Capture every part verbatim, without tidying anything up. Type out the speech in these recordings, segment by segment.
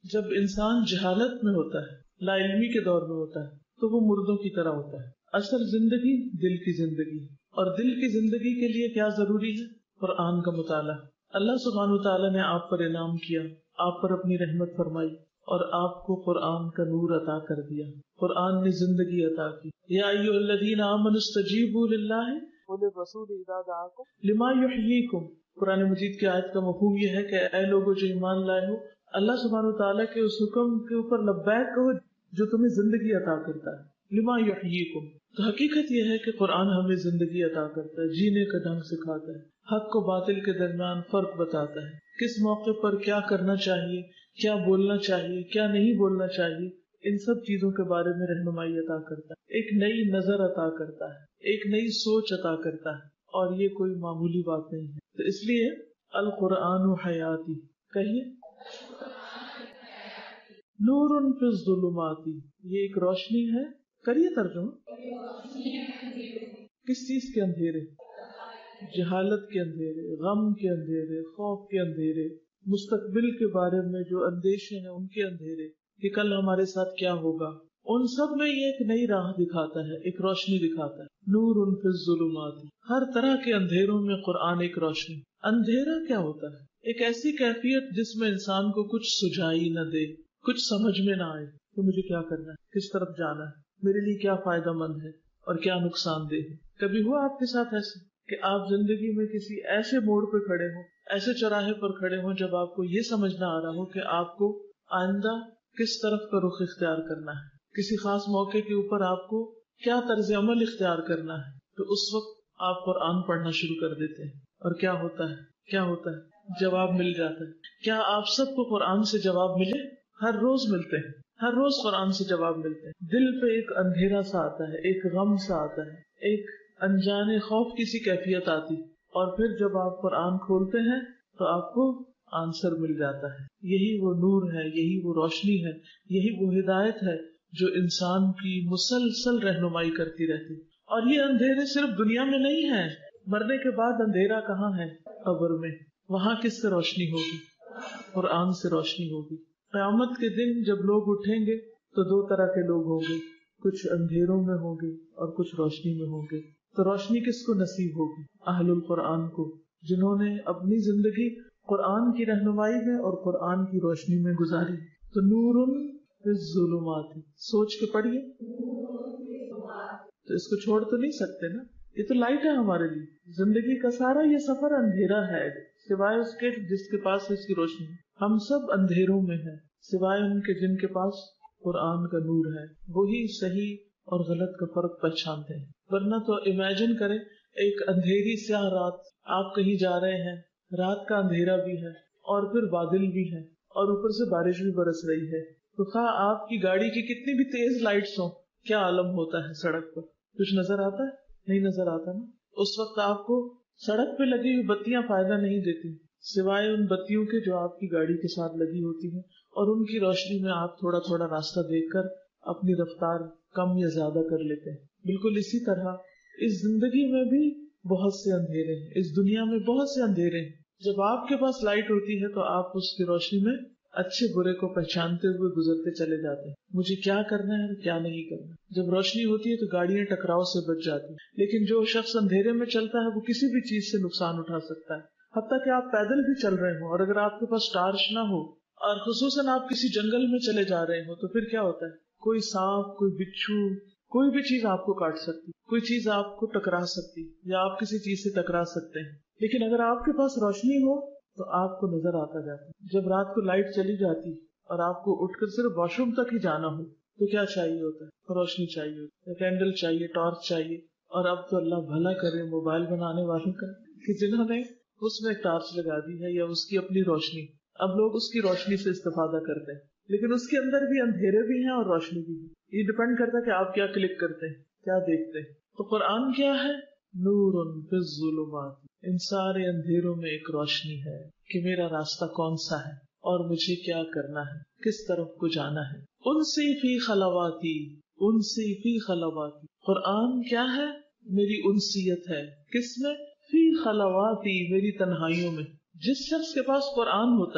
جب انسان جہالت میں ہوتا ہے، لا علمی کے دور میں ہوتا ہے، تو وہ مردوں کی طرح ہوتا ہے. اصل زندگی دل کی زندگی ہے، اور دل کی زندگی کے لیے کیا ضروری ہے؟ قرآن کا مطالعہ. اللہ سبحانہ وتعالیٰ نے آپ پر انعام کیا، آپ پر اپنی رحمت فرمائی اور آپ کو قرآن کا نور عطا کر دیا. قرآن نے زندگی عطا کی. یا ایھا الذین آمنوا استجیبوا للہ وللرسول اذا دعاکم لما یحییکم. قرآن مجید کی آیت کا مفہوم یہ ہے کہ اے لوگوں جو ایمان لائے ہو، اللہ سبحانہ وتعالیٰ کے اس حکم کے اوپر لبیک کہو جو تمہیں زندگی عطا کرتا ہے. لما یحییکم. تو حقیقت یہ ہے کہ قرآن ہمیں زندگی عطا کرتا ہے، جینے کا ڈھنگ سکھاتا ہے، حق و باطل کے درمیان فرق بتاتا ہے، کس موقع پر کیا کرنا چاہیے، کیا بولنا چاہیے، کیا نہیں بولنا چاہیے. ان سب چیزوں کے بارے میں رہنمائی عطا کرتا ہے، ایک نئی نظر عطا کرتا ہے، ایک نئی سوچ عطا کرتا ہے. اور یہ کوئی معمولی بات نہیں ہے. تو اس لیے القرآن حیاتی کہیے، نور فی الظلمات، یہ ایک روشنی ہے. کریے ترجمہ. کس چیز کے اندھیرے؟ جہالت کے اندھیرے، غم کے اندھیرے، خوف کے اندھیرے، مستقبل کے بارے میں جو اندیشے ہیں ان کے اندھیرے کہ کل ہمارے ساتھ کیا ہوگا. ان سب میں یہ ایک نئی راہ دکھاتا ہے، ایک روشنی دکھاتا ہے. نور فی الظلمات، ہر طرح کے اندھیروں میں قرآن ایک روشنی. اندھیرا کیا ہوتا ہے؟ ایک ایسی کیفیت جس میں انسان کو کچھ سجائی نہ دے، کچھ سمجھ میں نہ آئے کہ مجھے کیا کرنا ہے، کس طرف جانا ہے، میرے لیے کیا فائدہ مند ہے اور کیا نقصان دہ ہے. کبھی ہوا آپ کے ساتھ ایسے کہ آپ زندگی میں کسی ایسے موڑ پہ کھڑے ہوں، ایسے چوراہے پر کھڑے ہوں جب آپ کو یہ سمجھ نہ آ رہا ہو کہ آپ کو آئندہ کس طرف کا رخ اختیار کرنا ہے، کسی خاص موقع کے اوپر آپ کو کیا طرز عمل اختیار کرنا ہے. تو اس وقت آپ قرآن پڑھنا شروع کر دیتے ہیں اور کیا ہوتا ہے کیا ہوتا ہے جواب مل جاتا ہے. کیا آپ سب کو قرآن سے جواب ملے؟ ہر روز ملتے ہیں، ہر روز قرآن سے جواب ملتے ہیں. دل پہ ایک اندھیرا سا آتا ہے، ایک غم سا آتا ہے، ایک انجانے خوف کی سی کیفیت آتی، اور پھر جب آپ قرآن کھولتے ہیں تو آپ کو آنسر مل جاتا ہے. یہی وہ نور ہے، یہی وہ روشنی ہے، یہی وہ ہدایت ہے جو انسان کی مسلسل رہنمائی کرتی رہتی. اور یہ اندھیرے صرف دنیا میں نہیں ہے، مرنے کے بعد اندھیرا کہاں ہے؟ قبر میں. وہاں کس سے روشنی ہوگی؟ قرآن سے روشنی ہوگی. قیامت کے دن جب لوگ اٹھیں گے تو دو طرح کے لوگ ہوں گے، کچھ اندھیروں میں ہوں گے اور کچھ روشنی میں ہوں گے. تو روشنی کس کو نصیب ہوگی؟ اہل القرآن کو، جنہوں نے اپنی زندگی قرآن کی رہنمائی میں اور قرآن کی روشنی میں گزاری. تو نور فی الظلمات، سوچ کے پڑھیے. تو اس کو چھوڑ تو نہیں سکتے نا، یہ تو لائٹ ہے ہمارے لیے. زندگی کا سارا یہ سفر اندھیرا ہے سوائے اس کے جس کے پاس اس کی روشنی. ہم سب اندھیروں میں ہیں سوائے ان کے جن کے پاس قرآن کا نور ہے. وہی صحیح اور غلط کا فرق پہچانتے ہیں. ورنہ تو امیجن کریں ایک اندھیری سیاہ رات، آپ کہیں جا رہے ہیں، رات کا اندھیرا بھی ہے اور پھر بادل بھی ہے اور اوپر سے بارش بھی برس رہی ہے. تو خواہ آپ کی گاڑی کی کتنی بھی تیز لائٹس ہوں، کیا عالم ہوتا ہے سڑک پر؟ کچھ نظر آتا ہے؟ نہیں نظر آتا نا. اس وقت آپ کو سڑک پہ لگی ہوئی بتیاں فائدہ نہیں دیتی سوائے ان بتیوں کے جو آپ کی گاڑی کے ساتھ لگی ہوتی ہیں، اور ان کی روشنی میں آپ تھوڑا تھوڑا راستہ دیکھ کر اپنی رفتار کم یا زیادہ کر لیتے ہیں. بالکل اسی طرح اس زندگی میں بھی بہت سے اندھیرے ہیں، اس دنیا میں بہت سے اندھیرے ہیں. جب آپ کے پاس لائٹ ہوتی ہے تو آپ اس کی روشنی میں اچھے برے کو پہچانتے ہوئے گزرتے چلے جاتے ہیں. مجھے کیا کرنا ہے اور کیا نہیں کرنا. جب روشنی ہوتی ہے تو گاڑیاں ٹکراؤ سے بچ جاتی ہیں، لیکن جو شخص اندھیرے میں چلتا ہے وہ کسی بھی چیز سے نقصان اٹھا سکتا ہے. حتیٰ کہ آپ پیدل بھی چل رہے ہوں اور اگر آپ کے پاس ٹارچ نہ ہو اور خصوصاً آپ کسی جنگل میں چلے جا رہے ہو تو پھر کیا ہوتا ہے؟ کوئی سانپ، کوئی بچھو، کوئی بھی چیز آپ کو کاٹ سکتی، کوئی چیز آپ کو ٹکرا سکتی یا آپ کسی چیز سے ٹکرا سکتے ہیں. لیکن اگر آپ کے پاس روشنی ہو تو آپ کو نظر آتا جاتا ہے. جب رات کو لائٹ چلی جاتی اور آپ کو اٹھ کر صرف واش روم تک ہی جانا ہو تو کیا چاہیے ہوتا ہے؟ روشنی چاہیے ہوتی ہے، کینڈل چاہیے، ٹارچ چاہیے. اور اب تو اللہ بھلا کرے موبائل بنانے والوں کا کہ جنہوں نے اس میں ٹارچ لگا دی ہے یا اس کی اپنی روشنی، اب لوگ اس کی روشنی سے استفادہ کرتے ہیں. لیکن اس کے اندر بھی اندھیرے بھی ہیں اور روشنی بھی ہے. یہ ڈپینڈ کرتا ہے کہ آپ کیا کلک کرتے ہیں، کیا دیکھتے ہیں. تو قرآن کیا ہے؟ نور فی الظلمات، ان سارے اندھیروں میں ایک روشنی ہے کہ میرا راستہ کون سا ہے اور مجھے کیا کرنا ہے، کس طرف کو جانا ہے. انسی فی خلواتی، انسی فی خلواتی، قرآن کیا ہے؟ میری انسیت ہے. کس میں؟ فی خلواتی، میری تنہائیوں میں. جس شخص کے پاس قرآن ہوتا ہے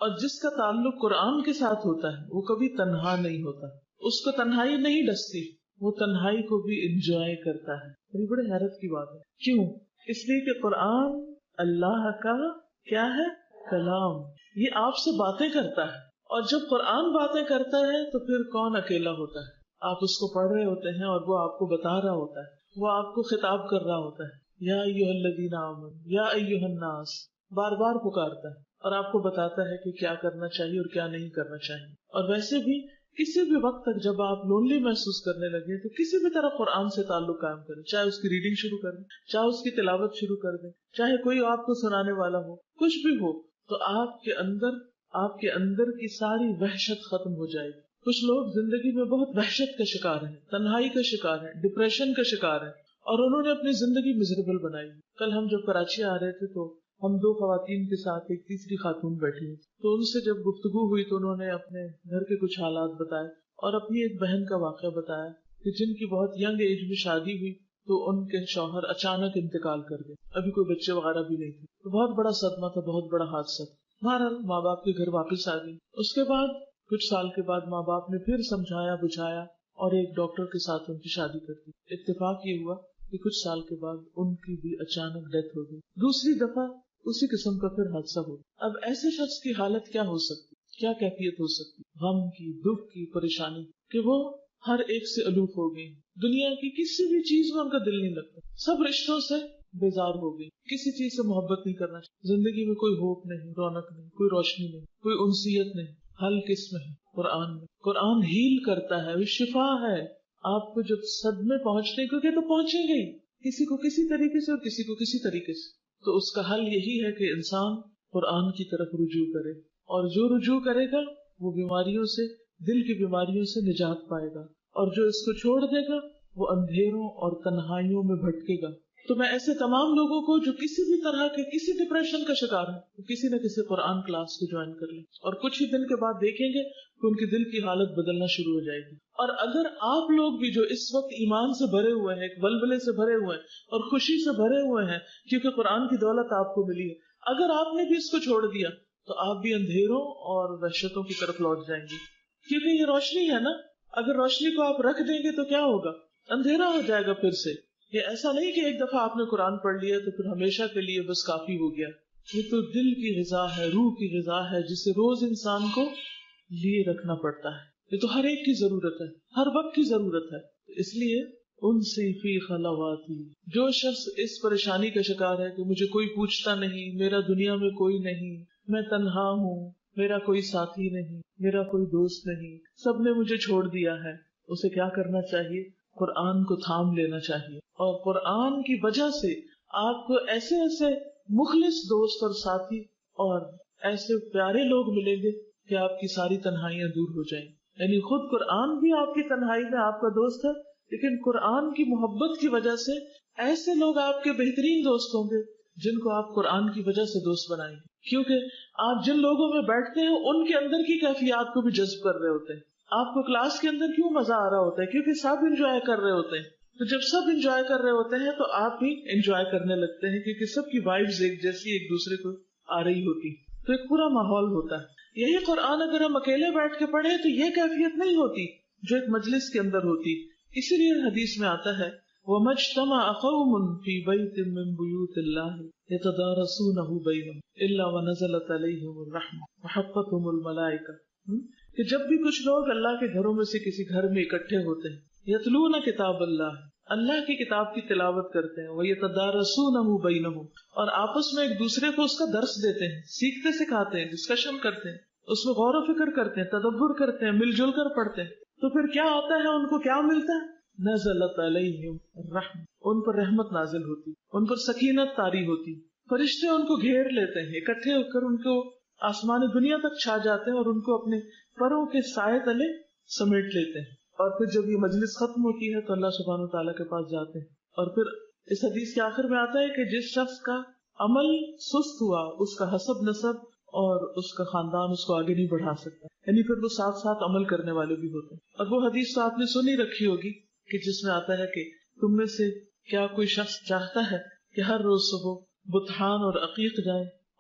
اور جس کا تعلق قرآن کے ساتھ ہوتا ہے وہ کبھی تنہا نہیں ہوتا، اس کو تنہائی نہیں ڈستی، وہ تنہائی کو بھی انجوائے کرتا ہے۔ یہ بڑے حیرت کی بات ہے، کیوں؟ اس لیے کہ قرآن اللہ کا کیا ہے؟ کلام، یہ آپ سے باتیں کرتا ہے، اور جب قرآن باتیں کرتا ہے تو پھر کون اکیلا ہوتا ہے؟ آپ اس کو پڑھ رہے ہوتے ہیں اور وہ آپ کو بتا رہا ہوتا ہے، وہ آپ کو خطاب کر رہا ہوتا ہے، یا ایھا الذین آمنوا، یا ایھا الناس، بار بار پکارتا ہے اور آپ کو بتاتا ہے کہ کیا کرنا چاہیے اور کیا نہیں کرنا چاہیے۔ اور ویسے بھی کسی بھی وقت تک جب آپ لونلی محسوس کرنے لگے تو کسی بھی طرح قرآن سے تعلق قائم کریں، چاہے اس کی ریڈنگ شروع کر دیں، چاہے اس کی تلاوت شروع کر دیں، چاہے کوئی آپ کو سنانے والا ہو، کچھ بھی ہو، تو آپ کے اندر آپ کے اندر کی ساری وحشت ختم ہو جائے گی۔ کچھ لوگ زندگی میں بہت وحشت کا شکار ہیں، تنہائی کا شکار ہیں، ڈپریشن کا شکار ہیں، اور انہوں نے اپنی زندگی مزریبل بنائی۔ کل ہم جب کراچی آ رہے تھے تو ہم دو خواتین کے ساتھ ایک تیسری خاتون بیٹھی ہوئی، تو ان سے جب گفتگو ہوئی تو انہوں نے اپنے گھر کے کچھ حالات بتائے اور اپنی ایک بہن کا واقعہ بتایا کہ جن کی بہت ینگ ایج میں شادی ہوئی تو ان کے شوہر اچانک انتقال کر گئے، ابھی کوئی بچے وغیرہ بھی نہیں تھے، تو بہت بڑا صدمہ تھا، بہت بڑا حادثہ تھا۔ بہرحال ماں باپ کے گھر واپس آ گئی۔ اس کے بعد کچھ سال کے بعد ماں باپ نے پھر سمجھایا بجھایا اور ایک ڈاکٹر کے ساتھ ان کی شادی کر دی۔ اتفاق یہ ہوا کہ کچھ سال کے بعد ان کی بھی اچانک ڈیتھ ہو گئی۔ دوسری دفعہ اسی قسم کا پھر حادثہ ہو گیا۔ اب ایسے شخص کی حالت کیا ہو سکتی، کیا کیفیت ہو سکتی؟ غم کی، دکھ کی، پریشانی، کہ وہ ہر ایک سے الوف ہو گئی، دنیا کی کسی بھی چیز میں ان کا دل نہیں لگتا، سب رشتوں سے بیزار ہو گئی، کسی چیز سے محبت نہیں کرنا چاہیے، زندگی میں کوئی ہوپ نہیں، رونق نہیں، کوئی روشنی نہیں، کوئی انسیت نہیں۔ حل کس میں ہے؟ قرآن میں۔ قرآن ہیل کرتا ہے، وہ شفا ہے۔ آپ کو جب صدمے پہنچنے کیونکہ تو پہنچیں گے ہی، کسی کو کسی طریقے سے اور کسی کو کسی طریقے سے، تو اس کا حل یہی ہے کہ انسان قرآن کی طرف رجوع کرے، اور جو رجوع کرے گا وہ بیماریوں سے، دل کی بیماریوں سے نجات پائے گا، اور جو اس کو چھوڑ دے گا وہ اندھیروں اور تنہائیوں میں بھٹکے گا۔ تو میں ایسے تمام لوگوں کو جو کسی بھی طرح کے کسی ڈپریشن کا شکار ہے، وہ کسی نہ کسی قرآن کلاس کو جوائن کر لیں، اور کچھ ہی دن کے بعد دیکھیں گے کہ ان کی دل کی حالت بدلنا شروع ہو جائے گی۔ اور اگر آپ لوگ بھی جو اس وقت ایمان سے بھرے ہوئے ہیں، ایک ولولے سے بھرے ہوئے ہیں اور خوشی سے بھرے ہوئے ہیں کیونکہ قرآن کی دولت آپ کو ملی ہے، اگر آپ نے بھی اس کو چھوڑ دیا تو آپ بھی اندھیروں اور وحشتوں کی طرف لوٹ جائیں گے، کیونکہ یہ روشنی ہے نا۔ اگر روشنی کو آپ رکھ دیں گے تو کیا ہوگا؟ اندھیرا ہو جائے گا پھر سے۔ یہ ایسا نہیں کہ ایک دفعہ آپ نے قرآن پڑھ لیا تو پھر ہمیشہ کے لیے بس کافی ہو گیا۔ یہ تو دل کی غذا ہے، روح کی غذا ہے، جسے روز انسان کو لیے رکھنا پڑتا ہے۔ یہ تو ہر ایک کی ضرورت ہے، ہر وقت کی ضرورت ہے۔ اس لیے ان سے فی خلواتی، جو شخص اس پریشانی کا شکار ہے کہ مجھے کوئی پوچھتا نہیں، میرا دنیا میں کوئی نہیں، میں تنہا ہوں، میرا کوئی ساتھی نہیں، میرا کوئی دوست نہیں، سب نے مجھے چھوڑ دیا ہے، اسے کیا کرنا چاہیے؟ قرآن کو تھام لینا چاہیے، اور قرآن کی وجہ سے آپ کو ایسے ایسے مخلص دوست اور ساتھی اور ایسے پیارے لوگ ملیں گے کہ آپ کی ساری تنہائیاں دور ہو جائیں۔ یعنی خود قرآن بھی آپ کی تنہائی میں آپ کا دوست ہے، لیکن قرآن کی محبت کی وجہ سے ایسے لوگ آپ کے بہترین دوست ہوں گے جن کو آپ قرآن کی وجہ سے دوست بنائیں گے، کیونکہ آپ جن لوگوں میں بیٹھتے ہیں ان کے اندر کی کیفیات کو بھی جذب کر رہے ہوتے ہیں۔ آپ کو کلاس کے اندر کیوں مزہ آ رہا ہوتا ہے؟ کیونکہ سب انجوائے کر رہے ہوتے ہیں، تو جب سب انجوائے کر رہے ہوتے ہیں تو آپ بھی انجوائے کرنے لگتے ہیں، کیونکہ سب کی وائبز ایک جیسی ایک دوسرے کو آ رہی ہوتی، تو ایک پورا ماحول ہوتا ہے۔ یہی قرآن اگر ہم اکیلے بیٹھ کے پڑھیں تو یہ کیفیت نہیں ہوتی جو ایک مجلس کے اندر ہوتی۔ اسی لیے حدیث میں آتا ہے وَمَا اجْتَمَعَ قَوْمٌ فِي بَيْتٍ مِّن بُيُوتِ اللَّهِ يَتَدَارَسُونَهُ بَيْنَهُمْ إِلَّا وَنَزَلَتْ عَلَيْهِمُ الرَّحْمَةُ وَحَفَّتْهُمُ الْمَلَائِكَةُ، کہ جب بھی کچھ لوگ اللہ کے گھروں میں سے کسی گھر میں اکٹھے ہوتے ہیں، یتلون کتاب اللہ، اللہ کی کتاب کی تلاوت کرتے ہیں، وَيَتَدَارَسُونَهُ بَيْنَهُمْ، اور آپس میں ایک دوسرے کو اس کا درس دیتے ہیں، سیکھتے سکھاتے ہیں، ڈسکشن کرتے ہیں، اس میں غور و فکر کرتے ہیں، تدبر کرتے ہیں، مل جل کر پڑھتے ہیں، تو پھر کیا ہوتا ہے؟ ان کو کیا ملتا ہے؟ نزلت علیہم الرحمہ، ان پر رحمت نازل ہوتی، ان پر سکینت طاری ہوتی، فرشتے ان کو گھیر لیتے ہیں، اکٹھے ہو کر ان کو آسمان دنیا تک چھا جاتے ہیں اور ان کو اپنے پروں کے سائے تلے سمیٹ لیتے ہیں۔ اور پھر جب یہ مجلس ختم ہوتی ہے تو اللہ سبحانہ وتعالیٰ کے پاس جاتے ہیں، اور پھر اس حدیث کے آخر میں آتا ہے کہ جس شخص کا عمل سست ہوا اس کا حسب نسب اور اس کا خاندان اس کو آگے نہیں بڑھا سکتا، یعنی پھر وہ ساتھ ساتھ عمل کرنے والے بھی ہوتے ہیں۔ اور وہ حدیث تو آپ نے سنی رکھی ہوگی کہ جس میں آتا ہے کہ تم میں سے کیا کوئی شخص چاہتا ہے کہ ہر روز صبح بطحان اور عقیق جائے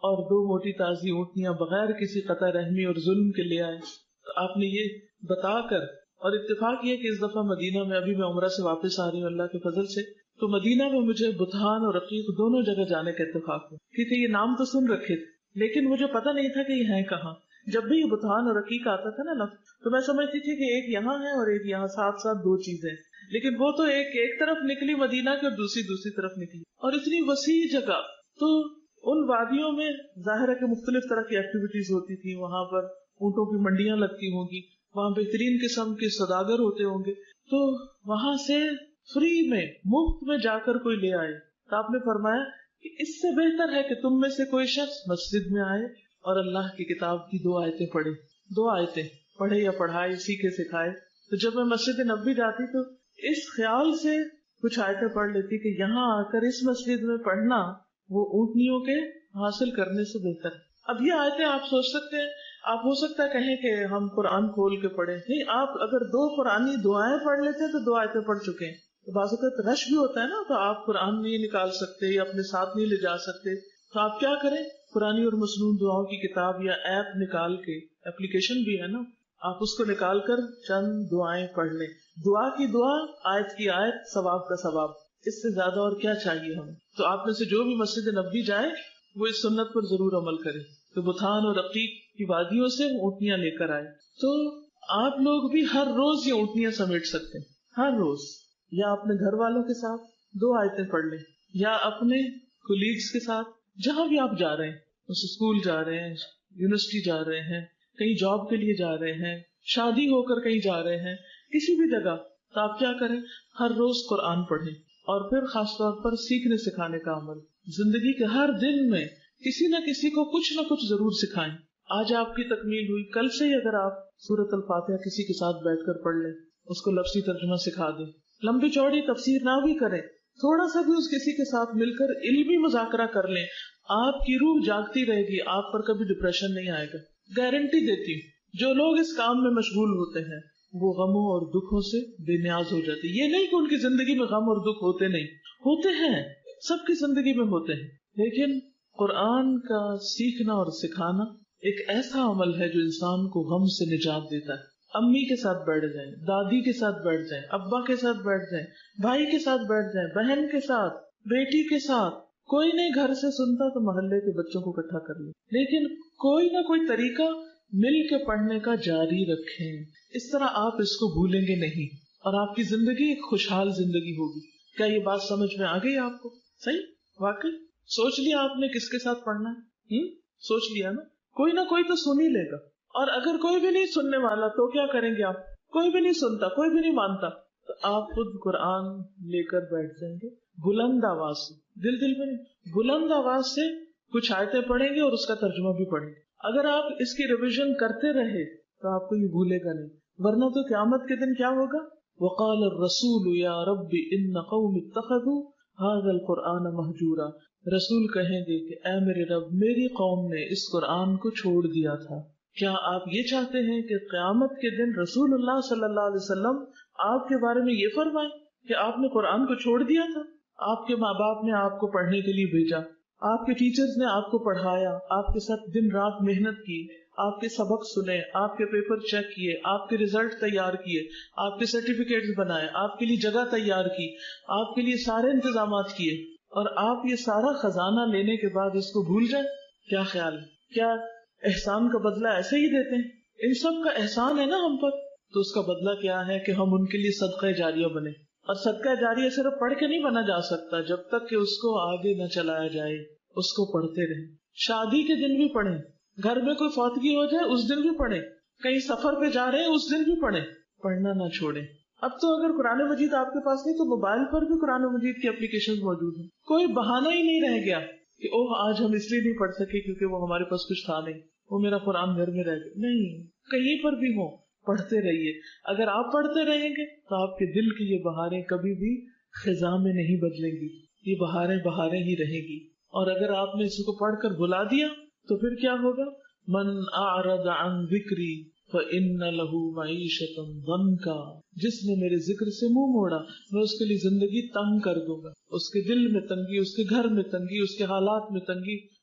اور دو موٹی تازی اونٹنیاں بغیر کسی قطع رحمی اور ظلم کے لے آئے. تو آپ نے یہ بتا کر، اور اتفاق یہ کہ اس دفعہ مدینہ میں ابھی میں عمرہ سے واپس آ رہی ہوں اللہ کے فضل سے، تو مدینہ میں مجھے بتان اور عقیق دونوں جگہ جانے کا اتفاق ہوا، کیونکہ یہ نام تو سن رکھے تھے لیکن مجھے پتہ نہیں تھا کہ یہ ہیں کہاں. جب بھی یہ بتان اور عقیق آتا تھا نا لفظ، تو میں سمجھتی تھی کہ ایک یہاں ہے اور ایک یہاں، ساتھ ساتھ دو چیزیں، لیکن وہ تو ایک ایک طرف نکلی مدینہ کی اور دوسری دوسری طرف نکلی، اور اتنی وسیع جگہ. تو ان وادیوں میں ظاہر ہے کہ مختلف طرح کی ایکٹیویٹیز ہوتی تھی. وہاں پر اونٹوں کی منڈیاں لگتی ہوں گی، وہاں بہترین قسم کے سوداگر ہوتے ہوں گے. تو وہاں سے فری میں، مفت میں جا کر کوئی لے آئے. تو آپ نے فرمایا کہ اس سے بہتر ہے کہ تم میں سے کوئی شخص مسجد میں آئے اور اللہ کی کتاب کی دو آیتیں پڑھے. دو آیتیں پڑھے یا پڑھائے، سیکھے سکھائے. تو جب میں مسجد نبوی جاتی تو اس خیال سے کچھ آیتیں پڑھ لیتی کہ یہاں آ کر اس مسجد میں پڑھنا وہ اونٹنیوں کے حاصل کرنے سے بہتر ہے. اب یہ آیتیں آپ سوچ سکتے ہیں، آپ ہو سکتا ہے کہیں کہ ہم قرآن کھول کے پڑھیں. نہیں، آپ اگر دو قرآنی دعائیں پڑھ لیتے ہیں تو دو آیتیں پڑھ چکے ہیں. تو بعض اوقات رش بھی ہوتا ہے نا، تو آپ قرآن نہیں نکال سکتے یا اپنے ساتھ نہیں لے جا سکتے، تو آپ کیا کریں، قرآنی اور مسنون دعاؤں کی کتاب یا ایپ نکال کے، اپلیکیشن بھی ہے نا، آپ اس کو نکال کر چند دعائیں پڑھ لیں. دعا کی دعا، آیت کی آیت، ثواب کا ثواب. اس سے زیادہ اور کیا چاہیے ہمیں. تو آپ میں سے جو بھی مسجد نبوی جائے وہ اس سنت پر ضرور عمل کرے. تو بتان اور عقیق کی وادیوں سے اونٹنیاں لے کر آئے. تو آپ لوگ بھی ہر روز یہ اونٹنیاں سمیٹ سکتے ہیں، ہر روز. یا اپنے گھر والوں کے ساتھ دو آیتیں پڑھ لیں، یا اپنے کولیگز کے ساتھ، جہاں بھی آپ جا رہے ہیں، اس اسکول جا رہے ہیں، یونیورسٹی جا رہے ہیں، کہیں جاب کے لیے جا رہے ہیں، شادی ہو کر کہیں جا رہے ہیں، کسی بھی جگہ. تو آپ کیا کریں، ہر روز قرآن پڑھیں. اور پھر خاص طور پر سیکھنے سکھانے کا عمل. زندگی کے ہر دن میں کسی نہ کسی کو کچھ نہ کچھ ضرور سکھائیں. آج آپ کی تکمیل ہوئی، کل سے ہی اگر آپ سورۃ الفاتحہ کسی کے ساتھ بیٹھ کر پڑھ لیں، اس کو لفظی ترجمہ سکھا دیں. لمبی چوڑی تفسیر نہ بھی کریں، تھوڑا سا بھی اس کسی کے ساتھ مل کر علمی مذاکرہ کر لیں. آپ کی روح جاگتی رہے گی، آپ پر کبھی ڈپریشن نہیں آئے گا. گارنٹی دیتی ہوں. جو لوگ اس کام میں مشغول ہوتے ہیں وہ غموں اور دکھوں سے بے نیاز ہو جاتے. یہ نہیں کہ ان کی زندگی میں غم اور دکھ ہوتے نہیں، ہوتے ہیں، سب کی زندگی میں ہوتے ہیں. لیکن قرآن کا سیکھنا اور سکھانا ایک ایسا عمل ہے جو انسان کو غم سے نجات دیتا ہے. امی کے ساتھ بیٹھ جائیں، دادی کے ساتھ بیٹھ جائیں، ابا کے ساتھ بیٹھ جائیں، بھائی کے ساتھ بیٹھ جائیں، بہن کے ساتھ، بیٹی کے ساتھ. کوئی نہیں گھر سے سنتا تو محلے کے بچوں کو اکٹھا کر لیں، لیکن کوئی نہ کوئی طریقہ مل کے پڑھنے کا جاری رکھیں. اس طرح آپ اس کو بھولیں گے نہیں اور آپ کی زندگی ایک خوشحال زندگی ہوگی. کیا یہ بات سمجھ میں آ گئی آپ کو؟ صحیح، واقعی سوچ لیا آپ نے کس کے ساتھ پڑھنا ہے؟ ہم؟ سوچ لیا نا. کوئی نہ کوئی تو سن ہی لے گا. اور اگر کوئی بھی نہیں سننے والا تو کیا کریں گے آپ؟ کوئی بھی نہیں سنتا، کوئی بھی نہیں مانتا، تو آپ خود قرآن لے کر بیٹھ جائیں گے بلند آواز سے، دل دل میں نہیں، بلند آواز سے کچھ آیتیں پڑھیں گے اور اس کا ترجمہ بھی پڑھیں گے. اگر آپ اس کی ریویژن کرتے رہے تو آپ کو یہ بھولے گا نہیں، ورنہ تو قیامت کے دن کیا ہوگا؟ وقال الرسول یا رب ان قوم اتخذوا هذا القرآن مہجورا. رسول کہیں گے کہ اے میرے رب، میری قوم نے اس قرآن کو چھوڑ دیا تھا. کیا آپ یہ چاہتے ہیں کہ قیامت کے دن رسول اللہ صلی اللہ علیہ وسلم آپ کے بارے میں یہ فرمائیں کہ آپ نے قرآن کو چھوڑ دیا تھا؟ آپ کے ماں باپ نے آپ کو پڑھنے کے لیے بھیجا، آپ کے ٹیچرز نے آپ کو پڑھایا، آپ کے ساتھ دن رات محنت کی، آپ کے سبق سنے، آپ کے پیپر چیک کیے، آپ کے ریزلٹ تیار کیے، آپ کے سرٹیفکیٹس بنائے، آپ کے لیے جگہ تیار کی، آپ کے لیے سارے انتظامات کیے، اور آپ یہ سارا خزانہ لینے کے بعد اس کو بھول جائیں؟ کیا خیال ہے؟ کیا احسان کا بدلہ ایسے ہی دیتے ہیں؟ ان سب کا احسان ہے نا ہم پر، تو اس کا بدلہ کیا ہے کہ ہم ان کے لیے صدقہ جاریہ بنے. اور صدقہ جاریہ صرف پڑھ کے نہیں بنا جا سکتا جب تک کہ اس کو آگے نہ چلایا جائے. اس کو پڑھتے رہیں. شادی کے دن بھی پڑھیں، گھر میں کوئی فوتگی ہو جائے اس دن بھی پڑھیں، کہیں سفر پہ جا رہے ہیں اس دن بھی پڑھیں، پڑھنا نہ چھوڑیں. اب تو اگر قرآن مجید آپ کے پاس نہیں تو موبائل پر بھی قرآن مجید کی اپلیکیشن موجود ہیں. کوئی بہانہ ہی نہیں رہ گیا کہ اوہ آج ہم اس لیے نہیں پڑھ سکے کیونکہ وہ ہمارے پاس کچھ تھا نہیں، وہ میرا قرآن گھر میں رہ گیا. نہیں، کہیں پر بھی ہو، پڑھتے رہیے. اگر آپ پڑھتے رہیں گے تو آپ کے دل کی یہ بہاریں کبھی بھی خزاں میں نہیں بدلیں گی، یہ بہاریں بہاریں ہی رہیں گی. اور اگر آپ نے اس کو پڑھ کر بھلا دیا تو پھر کیا ہوگا؟ من اعرض عن ذکری فإن له معیشۃ ضنکا. جس نے میرے ذکر سے منہ موڑا میں اس کے لیے زندگی تنگ کر دوں گا. اس کے دل میں تنگی، اس کے گھر میں تنگی، اس کے حالات میں تنگی،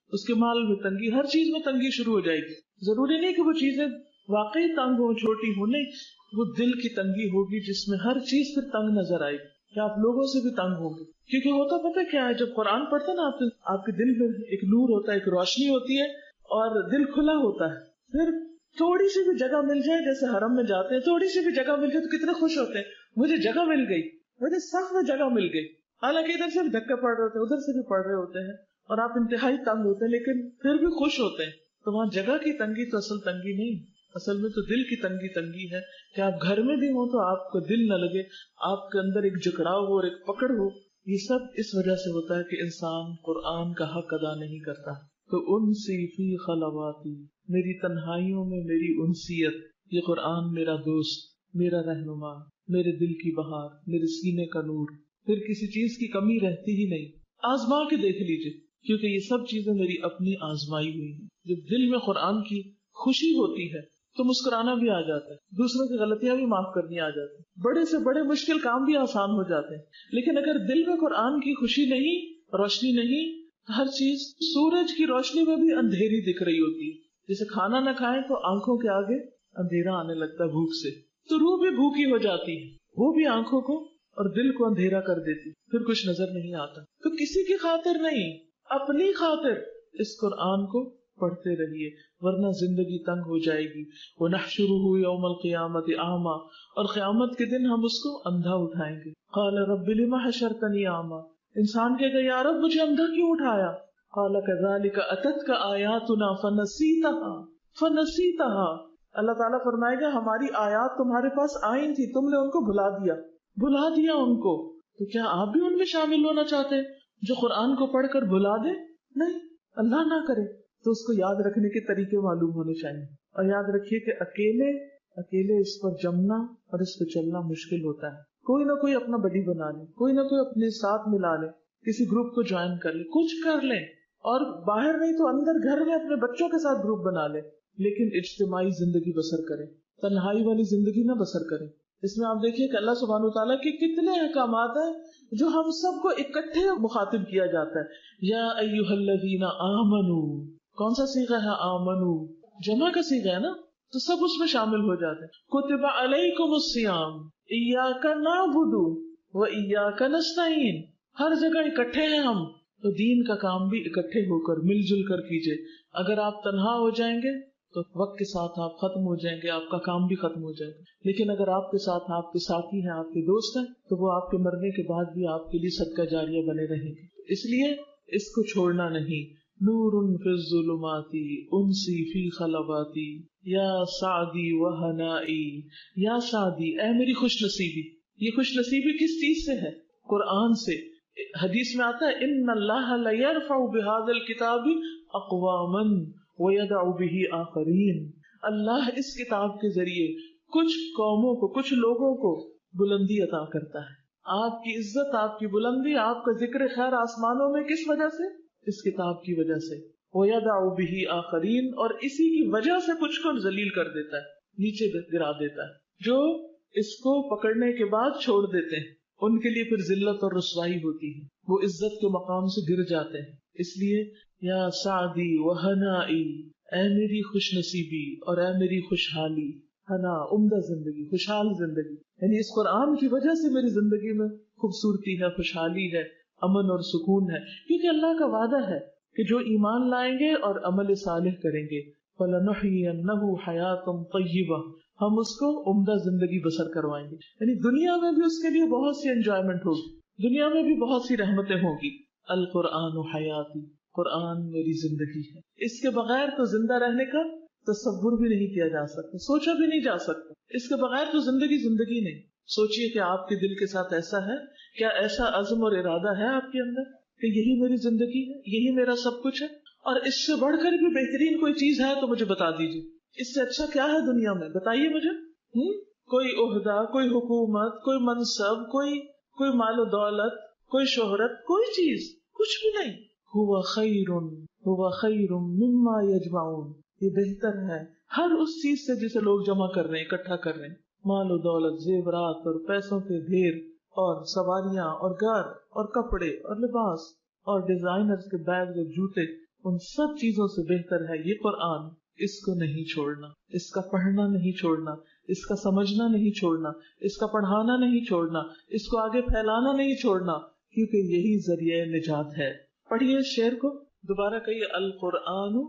اس کے مال میں تنگی، ہر چیز میں تنگی شروع ہو جائے گی. ضروری نہیں کہ وہ چیزیں واقعی تنگ ہو، چھوٹی ہو، نہیں، وہ دل کی تنگی ہوگی جس میں ہر چیز پھر تنگ نظر آئے گی کہ آپ لوگوں سے بھی تنگ ہوں گے. کیونکہ ہوتا پتہ کیا ہے، جب قرآن پڑھتے نا آپ آپ کے دل میں ایک نور ہوتا ہے، ایک روشنی ہوتی ہے اور دل کھلا ہوتا ہے. پھر تھوڑی سی بھی جگہ مل جائے، جیسے حرم میں جاتے ہیں، تھوڑی سی بھی جگہ مل جائے تو کتنے خوش ہوتے ہیں، مجھے جگہ مل گئی، مجھے سخت میں جگہ مل گئی. حالانکہ ادھر سے بھی دھکے پڑ رہے ہوتے ہیں، ادھر سے بھی پڑ رہے ہوتے ہیں اور آپ انتہائی تنگ ہوتے ہیں، لیکن پھر بھی خوش ہوتے ہیں. تو وہاں جگہ کی تنگی تو اصل تنگی نہیں، اصل میں تو دل کی تنگی تنگی ہے کہ آپ گھر میں بھی ہوں تو آپ کو دل نہ لگے، آپ کے اندر ایک جکڑاؤ ہو اور ایک پکڑ ہو. یہ سب اس وجہ سے ہوتا ہے کہ انسان قرآن کا حق ادا نہیں کرتا. تو انسی فی خلواتی، میری تنہائیوں میں میری انسیت، یہ قرآن میرا دوست، میرا رہنما، میرے دل کی بہار، میرے سینے کا نور. پھر کسی چیز کی کمی رہتی ہی نہیں. آزما کے دیکھ لیجئے، کیونکہ یہ سب چیزیں میری اپنی آزمائی ہوئی ہیں. جب دل میں قرآن کی خوشی ہوتی ہے تو مسکرانا بھی آ جاتا ہے، دوسروں کی غلطیاں بھی معاف کرنی آ جاتی ہیں، بڑے سے بڑے مشکل کام بھی آسان ہو جاتے ہیں. لیکن اگر دل میں قرآن کی خوشی نہیں، روشنی نہیں، ہر چیز سورج کی روشنی میں بھی اندھیری دکھ رہی ہوتی ہے. جیسے کھانا نہ کھائیں تو آنکھوں کے آگے اندھیرا آنے لگتا ہے بھوک سے، تو روح بھی بھوکی ہو جاتی ہے، وہ بھی آنکھوں کو اور دل کو اندھیرا کر دیتی، پھر کچھ نظر نہیں آتا. تو کسی کی خاطر نہیں، اپنی خاطر اس قرآن کو پڑھتے رہیے، ورنہ زندگی تنگ ہو جائے گی. وَنَحْشُرُهُ يَوْمَ الْقِيَامَةِ أَعْمَى، اور قیامت کے دن ہم اس کو اندھا اٹھائیں گے. قَالَ رَبِّ لِمَ حَشَرْتَنِي أَعْمَى، انسان کہے گا یا رب مجھے اندھا کیوں اٹھایا؟ قَالَ كَذَلِكَ أَتَتْكَ آيَاتُنَا فَنَسِيتَهَا فَنَسِيتَهَا اللہ تعالیٰ فرمائے گا ہماری آیات تمہارے پاس آئی تھی، تم نے ان کو بھلا دیا بھلا دیا ان کو. تو کیا آپ بھی ان میں شامل ہونا چاہتے ہیں جو قرآن کو پڑھ کر بھلا دے؟ نہیں، اللہ نہ کرے. تو اس کو یاد رکھنے کے طریقے معلوم ہونے چاہیے. اور یاد رکھیے کہ اکیلے اکیلے اس پر جمنا اور اس پہ چلنا مشکل ہوتا ہے. کوئی نہ کوئی اپنا بڈی بنا لے، کوئی نہ کوئی اپنے ساتھ ملا لے، کسی گروپ کو جوائن کر لے، کچھ کر لیں، اور باہر نہیں تو اندر گھر میں اپنے بچوں کے ساتھ گروپ بنا لے، لیکن اجتماعی زندگی بسر کریں، تنہائی والی زندگی نہ بسر کریں. اس میں آپ دیکھیے کہ اللہ سبحانہ وتعالیٰ کے کتنے احکامات ہیں جو ہم سب کو اکٹھے مخاطب کیا جاتا ہے. یا ایھا الذین آمنو، کون سا صیغہ ہے؟ آمنو، جمع کا صیغہ ہے نا، تو سب اس میں شامل ہو جاتے ہیں. کتب علیکم الصیام ایاک نعبد و ایاک نستعین، ہر جگہ اکٹھے ہیں ہم، تو دین کا کام بھی اکٹھے ہو کر مل جل کر کیجئے. اگر آپ تنہا ہو جائیں گے تو وقت کے ساتھ آپ ختم ہو جائیں گے، آپ کا کام بھی ختم ہو جائے گا. لیکن اگر آپ کے ساتھ آپ کے ساتھی ہیں، آپ کے دوست ہیں، تو وہ آپ کے مرنے کے بعد بھی آپ کے لیے صدقہ جاریہ بنے رہیں گے. اس لیے اس کو چھوڑنا نہیں. نور فی الظلمات انسی فی خلواتی یا سعدی و ہنائی، یا سعدی اے میری خوش نصیبی. یہ خوش نصیبی کس چیز سے ہے؟ قرآن سے. حدیث میں آتا ہے ان اللہ لیرفع بہذا الکتاب اقواما وَيَدَعُ بِهِ آخَرِينَ، اللہ اس کتاب کے ذریعے کچھ قوموں کو، کچھ لوگوں کو بلندی عطا کرتا ہے. آپ کی عزت، آپ کی بلندی، آپ کا ذکر خیر آسمانوں میں کس وجہ سے؟ اس کتاب کی وجہ سے. وَيَدَعُ بِهِ آخَرِينَ، اور اسی کی وجہ سے کچھ کو ذلیل کر دیتا ہے، نیچے گرا دیتا ہے. جو اس کو پکڑنے کے بعد چھوڑ دیتے ہیں ان کے لیے پھر ذلت اور رسوائی ہوتی ہے، وہ عزت کے مقام سے گر جاتے ہیں. اس لیے یا سعدی و ہنائی، اے میری خوش نصیبی اور اے میری خوشحالی. ہنا عمدہ زندگی، خوشحال زندگی، یعنی اس قرآن کی وجہ سے میری زندگی میں خوبصورتی ہے، خوشحالی ہے، امن اور سکون ہے. کیونکہ اللہ کا وعدہ ہے کہ جو ایمان لائیں گے اور عمل صالح کریں گے فَلَنُحْيِيَنَّهُ حَيَاةً طَيِّبَةً، ہم اس کو عمدہ زندگی بسر کروائیں گے. یعنی دنیا میں بھی اس کے لیے بہت سی انجوائمنٹ ہوگی، دنیا میں بھی بہت سی رحمتیں ہوں گی. القرآن حیاتی، قرآن میری زندگی ہے. اس کے بغیر تو زندہ رہنے کا تصور بھی نہیں کیا جا سکتا، سوچا بھی نہیں جا سکتا. اس کے بغیر تو زندگی زندگی نہیں. سوچئے کہ آپ کے دل کے ساتھ ایسا ہے، کیا ایسا عزم اور ارادہ ہے آپ کے اندر کہ یہی میری زندگی ہے، یہی میرا سب کچھ ہے؟ اور اس سے بڑھ کر بھی بہترین کوئی چیز ہے تو مجھے بتا دیجیے. اس سے اچھا کیا ہے دنیا میں؟ بتائیے مجھے. ہم کوئی عہدہ، کوئی حکومت، کوئی منصب، کوئی کوئی مال و دولت، کوئی شہرت، کوئی چیز، کچھ بھی نہیں. ہوا خیر ہوا خیر مما یجمعون، یہ بہتر ہے ہر اس چیز سے جسے لوگ جمع کر رہے ہیں، اکٹھا کر رہے ہیں. مال و دولت، زیورات اور پیسوں کے ڈھیر اور سواریاں اور گھر اور کپڑے اور لباس اور ڈیزائنرز کے بیگ اور جوتے، उन सब चीजों से बेहतर है ये कुरान। इसको नहीं छोड़ना, इसका पढ़ना नहीं छोड़ना, इसका समझना नहीं छोड़ना, इसका पढ़ाना नहीं छोड़ना, इसको आगे फैलाना नहीं छोड़ना, क्योंकि यही जरिए निजात है। पढ़िए शेर को दोबारा कहिए, अल कुरान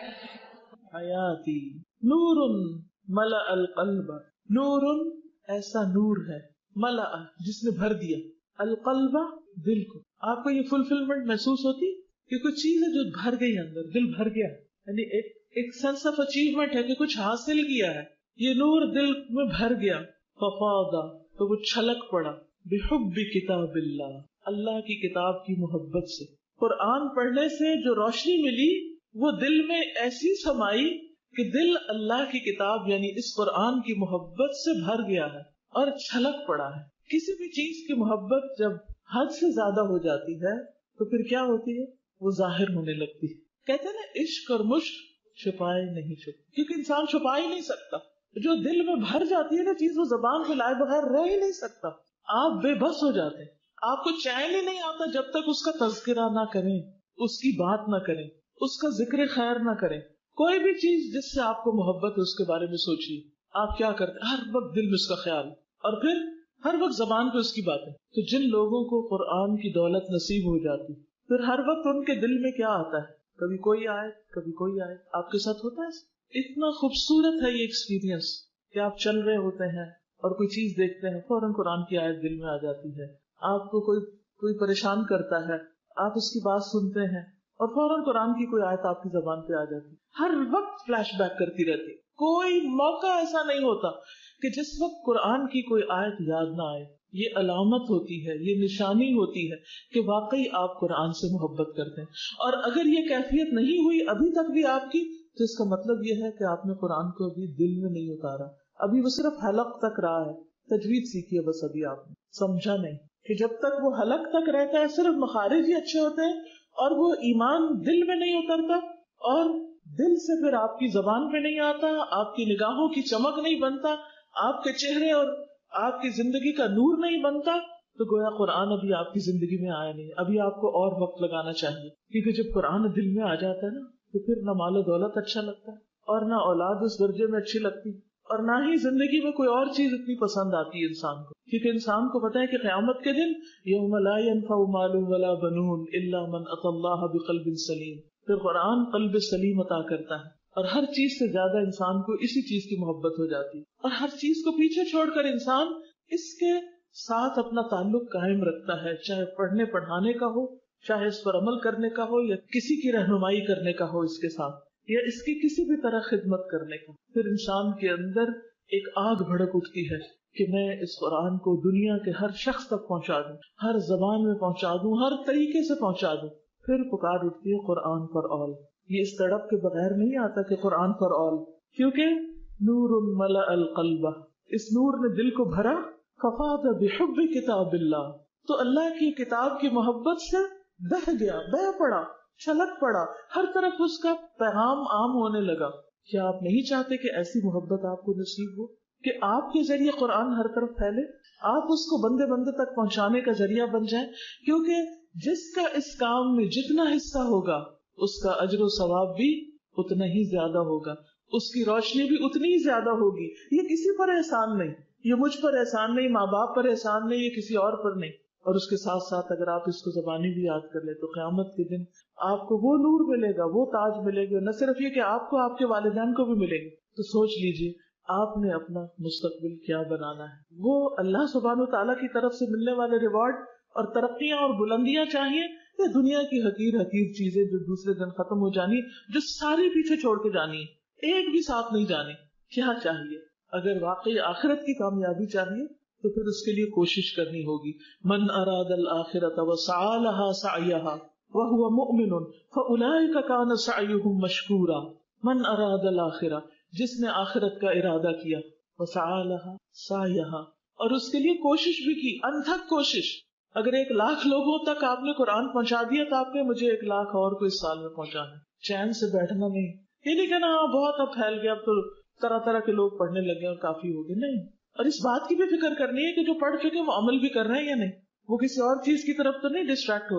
हयाती नूरुन मला अल कल्ब। नूरुन ऐसा नूर है, मला जिसने भर दिया, अल कल्बा दिल को। आपको ये फुलफिलमेंट महसूस होती कि कुछ चीज है जो भर गई अंदर, दिल भर गया, यानी एक एक सेंस ऑफ अचीवमेंट है कि कुछ हासिल किया है। ये नूर दिल में भर गया। फफादा तो वो छलक पड़ा, बिहुब्बि किताबिल्लाह, अल्लाह की किताब की मोहब्बत से। कुरान पढ़ने से जो रोशनी मिली वो दिल में ऐसी समाई कि दिल अल्लाह की किताब यानी इस कुरान की मोहब्बत से भर गया है और छलक पड़ा है। किसी भी चीज की मोहब्बत जब हद से ज्यादा हो जाती है तो फिर क्या होती है, वो जाहिर होने लगती है। कहते हैं ना, इश्क और मुश्क छुपाए नहीं छुपते, क्योंकि इंसान छुपा ही नहीं सकता। जो दिल में भर जाती है ना चीज, वो जबान पे लाए बगैर रह ही नहीं सकता। आप बेबस हो जाते हैं, आपको चैन ही नहीं आता जब तक उसका तज़किरा ना करें, उसकी बात ना करें, उसका जिक्र खैर ना करें। कोई भी चीज जिससे आपको मोहब्बत है उसके बारे में सोचिए। आप क्या करते हैं, हर वक्त दिल में उसका ख्याल, और फिर हर वक्त जबान पे उसकी बातें। तो जिन लोगों को कुरान की दौलत नसीब हो जाती, फिर हर वक्त उनके दिल में क्या आता है, कभी कोई आयत, कभी कोई आयत। आपके साथ होता है? इतना खूबसूरत है ये एक्सपीरियंस कि आप चल रहे होते हैं और कोई चीज देखते हैं, फौरन कुरान की आयत दिल में आ जाती है। आपको कोई कोई परेशान करता है, आप उसकी बात सुनते हैं और फौरन कुरान की कोई आयत आपकी जबान पे आ जाती है। हर वक्त फ्लैशबैक करती रहती, कोई मौका ऐसा नहीं होता कि जिस वक्त कुरान की कोई आयत याद ना आए। ये अलामत होती है, ये निशानी होती है कि वाकई आप कुरान से मोहब्बत करते हैं। और अगर ये कैफियत नहीं हुई अभी तक भी आपकी, तो इसका मतलब ये है कि आपने कुरान को अभी दिल में नहीं उतारा, अभी वो सिर्फ हलक तक रहा है। तजवीद सीखी है बस, अभी आपने समझा नहीं कि जब तक वो हलक तक रहता है सिर्फ मखारिज ही अच्छे होते हैं और वो ईमान दिल में नहीं उतरता, और दिल से फिर आपकी जबान पे नहीं आता, आपकी निगाहों की चमक नहीं बनता, आपके चेहरे और आपकी जिंदगी का नूर नहीं बनता, तो गोया कुरान अभी आपकी जिंदगी में आया नहीं। अभी आपको और वक्त लगाना चाहिए, क्योंकि जब कुरान दिल में आ जाता है ना, तो फिर ना मालो दौलत अच्छा लगता है और ना औलाद उस दर्जे में अच्छी लगती, और ना ही जिंदगी में कोई और चीज इतनी पसंद आती है इंसान को। क्योंकि इंसान को पता है कि क़यामत के दिन यौम ला यनफ़उ मालुन वला बनून इल्ला मन अतल्लाह बिक़ल्बिन सलीम, फिर कुरान क़ल्ब सलीम अता करता है। और हर चीज से ज्यादा इंसान को इसी चीज की मोहब्बत हो जाती है, और हर चीज को पीछे छोड़कर इंसान इसके साथ अपना ताल्लुक कायम रखता है, चाहे पढ़ने पढ़ाने का हो, चाहे इस पर अमल करने का हो, या किसी की रहनुमाई करने का हो इसके साथ, या इसकी किसी भी तरह खिदमत करने का। फिर इंसान के अंदर एक आग भड़क उठती है कि मैं इस कुरान को दुनिया के हर शख्स तक पहुंचा दूं, हर जबान में पहुंचा दूं, हर तरीके से पहुंचा दूं। फिर पुकार उठती है कुरान फॉर ऑल। ये इस तड़प के बगैर नहीं आता कि कुरान फॉर ऑल, क्योंकि नूरुन मला अल कल्बा, इस नूर ने दिल को भरा। फफादा बिहुब्बि किताबिल्लाह, तो अल्लाह की किताब की मोहब्बत से बह गया, बह पड़ा, छलक पड़ा, हर तरफ उसका पैगाम आम होने लगा। क्या आप नहीं चाहते कि ऐसी मोहब्बत आपको नसीब हो कि आपके जरिए कुरान हर तरफ फैले, आप उसको बंदे बंदे तक पहुंचाने का जरिया बन जाए? क्योंकि जिसका इस काम में जितना हिस्सा होगा उसका अजर सवाब भी उतना ही ज्यादा होगा, उसकी रोशनी भी उतनी ही ज्यादा होगी। ये किसी पर एहसान नहीं, ये मुझ पर एहसान नहीं, माँ बाप पर एहसान नहीं, ये किसी और पर नहीं। और उसके साथ साथ अगर आप इसको ज़बानी भी याद कर ले तो क़यामत के दिन आपको वो नूर मिलेगा, वो ताज मिलेगा, न सिर्फ ये कि आपको, आपके वालिदैन को भी मिलेंगे। तो सोच लीजिए आपने अपना मुस्तकबिल क्या बनाना है। वो अल्लाह सुब्हानहू तआला की तरफ से मिलने वाले रिवॉर्ड और तरक्कियां और बुलंदियां चाहिए, या दुनिया की हकीर हकीर चीजें जो दूसरे दिन खत्म हो जानी, जो सारी पीछे छोड़ के जानी, एक भी साथ नहीं जानी? क्या चाहिए? अगर वाकई आखिरत की कामयाबी चाहिए तो फिर उसके लिए कोशिश करनी होगी। मन अरादल आखिरत व सआ लहा सअयहा व हुवा मुमिनुन फउलाइका कान सअयुहुम मशकूरा। मन अरादल आखिरा, जिसने आखिरत का इरादा किया, व सआ लहा सअयहा, और उसके लिए कोशिश भी की, अनथक कोशिश। अगर एक लाख लोगों तक आपने कुरान पहुंचा दिया तो आपने मुझे एक लाख और को इस साल में पहुंचाना। चैन से बैठना नहीं, ये नहीं कहना हाँ बहुत अब फैल गया, अब तो तरह तरह के लोग पढ़ने लगे और काफी हो गए, नहीं। और इस बात की भी फिक्र करनी है कि जो पढ़ चुके वो अमल भी कर रहे हैं या नहीं, वो किसी और चीज की तरफ तो नहीं डिस्ट्रैक्ट हो रहे।